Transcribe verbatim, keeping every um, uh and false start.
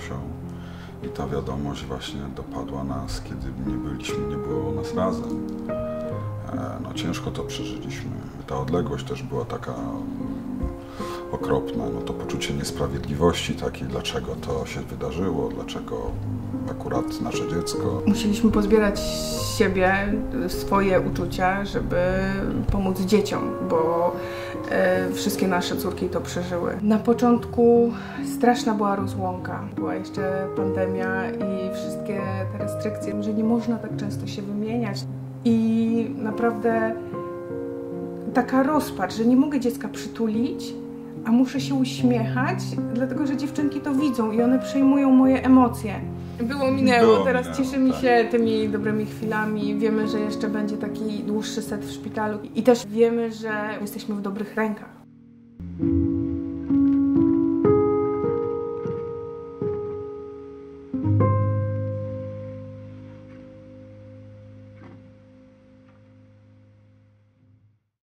Zosią. I ta wiadomość właśnie dopadła nas, kiedy nie byliśmy, nie było nas razem. No ciężko to przeżyliśmy. Ta odległość też była taka okropna. No to poczucie niesprawiedliwości takiej, dlaczego to się wydarzyło, dlaczego akurat nasze dziecko. Musieliśmy pozbierać siebie, swoje uczucia, żeby pomóc dzieciom, bo e, wszystkie nasze córki to przeżyły. Na początku straszna była rozłąka. Była jeszcze pandemia i wszystkie te restrykcje, że nie można tak często się wymieniać. I naprawdę taka rozpacz, że nie mogę dziecka przytulić, a muszę się uśmiechać, dlatego że dziewczynki to widzą i one przejmują moje emocje. Było minęło, Było, teraz minęło, cieszymy tak. się tymi dobrymi chwilami. Wiemy, że jeszcze będzie taki dłuższy set w szpitalu i też wiemy, że jesteśmy w dobrych rękach.